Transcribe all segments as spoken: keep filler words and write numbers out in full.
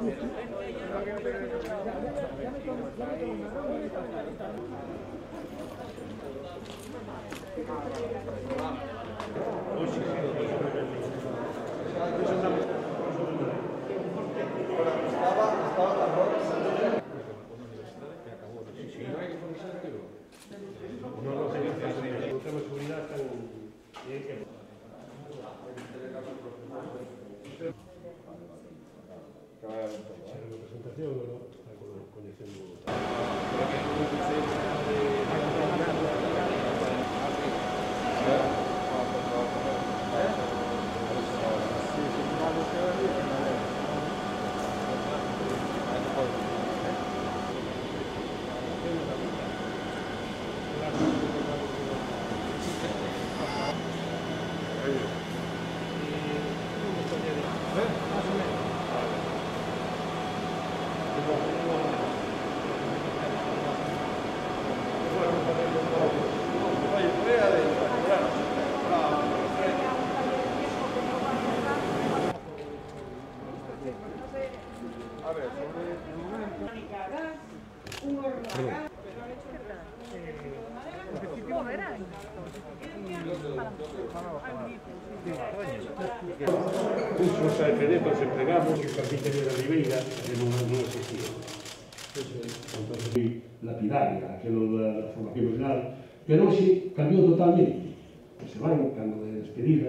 Cursos a efedetos empregamos que o carpintería da Ribeira non, non existía. Entón, lapidaria, aquilo da formación profesional, pero hoxe cambiou totalmente. Se van, cando de despedida,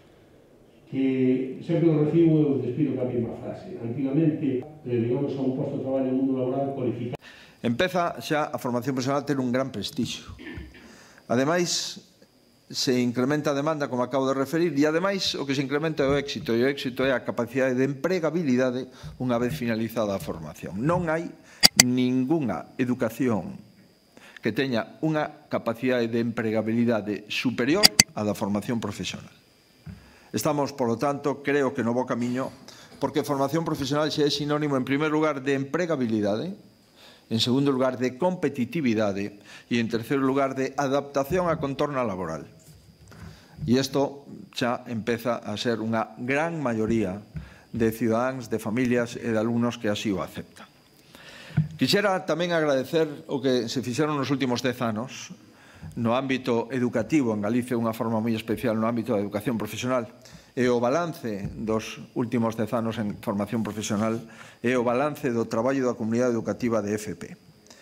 que sempre o recibo e o despido ca mesma frase. Antigamente, eh, digamos, a un posto de traballo no mundo laboral cualificado. Empeza xa a formación profesional a ter un gran prestixio. Ademais, se incrementa a demanda, como acabo de referir, e ademais o que se incrementa é o éxito, e o éxito é a capacidade de empregabilidade unha vez finalizada a formación. Non hai ningunha educación que teña unha capacidade de empregabilidade superior á da formación profesional. Estamos, polo tanto, creo que no bo camiño, porque formación profesional xa é sinónimo, en primer lugar, de empregabilidade, en segundo lugar, de competitividade e, en terceiro lugar, de adaptación á contorna laboral. E isto xa empeza a ser unha gran maioría de cidadáns, de familias e de alumnos que así o aceptan. Quixera tamén agradecer o que se fixeron nos últimos dez anos no ámbito educativo en Galicia, unha forma moi especial no ámbito da educación profesional, e o balance dos últimos dez anos en formación profesional e o balance do traballo da comunidade educativa de F P.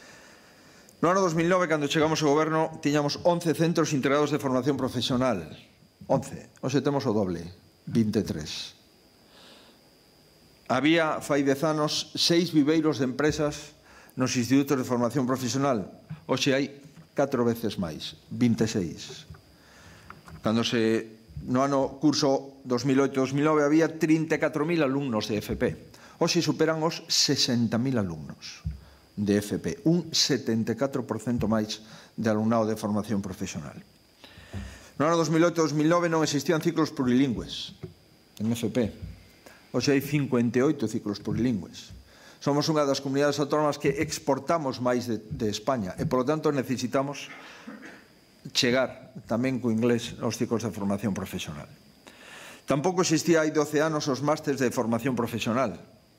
No ano dos mil nove, cando chegamos ao goberno, tiñamos once centros integrados de formación profesional. once. Hoxe temos o doble, vinte e tres. Había, fai dez anos, seis viveiros de empresas nos institutos de formación profesional. Hoxe hai catro veces máis, vinte e seis. Cando se, no ano curso dos mil oito dos mil nove, había trinta e catro mil alumnos de F P. Hoxe superan os sesenta mil alumnos de F P, un setenta e catro por cento máis de alumnado de formación profesional. No ano dos mil oito dos mil nove non existían ciclos plurilingües en F P. Hoxe hai cincuenta e oito ciclos plurilingües. Somos unha das comunidades autónomas que exportamos máis de, de España e, polo tanto, necesitamos chegar tamén co inglés aos ciclos de formación profesional. Tampouco existía hai doce anos os másters de formación profesional.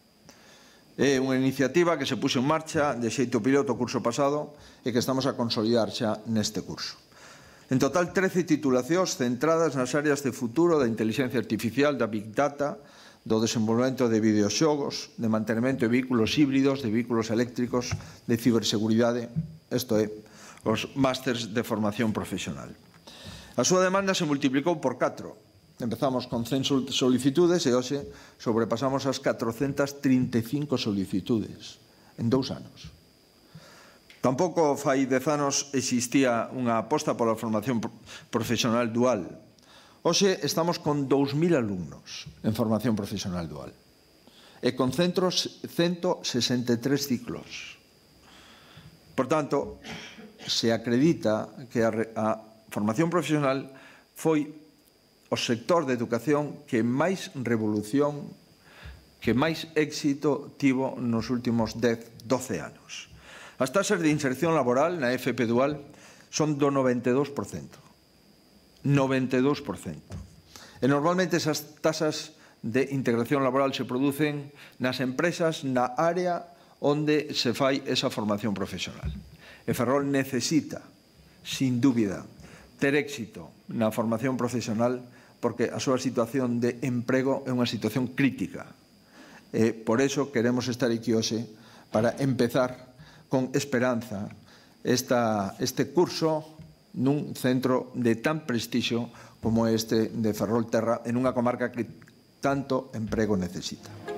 É unha iniciativa que se puxo en marcha de xeito piloto o curso pasado e que estamos a consolidar xa neste curso. En total, trece titulacións centradas nas áreas de futuro da inteligencia artificial, da Big Data, do desenvolvemento de videoxogos, de mantenimento de vehículos híbridos, de vehículos eléctricos, de ciberseguridade, isto é, os másters de formación profesional. A súa demanda se multiplicou por catro. Empezamos con cen solicitudes e hoxe sobrepasamos as catrocentas trinta e cinco solicitudes en dous anos. Tampouco fai dez anos existía unha aposta pola formación profesional dual. Hoxe estamos con dous mil alumnos en formación profesional dual e con centros ciento sesenta e tres ciclos. Por tanto, se acredita que a, a formación profesional foi o sector de educación que máis revolución, que máis éxito tivo nos últimos dez, doce anos. As tasas de inserción laboral na F P dual son do noventa e dous por cento. noventa e dous por cento. E normalmente esas tasas de integración laboral se producen nas empresas na área onde se fai esa formación profesional. E Ferrol necesita, sin dúbida, ter éxito na formación profesional porque a súa situación de emprego é unha situación crítica. E por eso queremos estar aquí hoxe para empezar con esperanza esta, este curso nun centro de tan prestixio como este de Ferrolterra en unha comarca que tanto emprego necesita.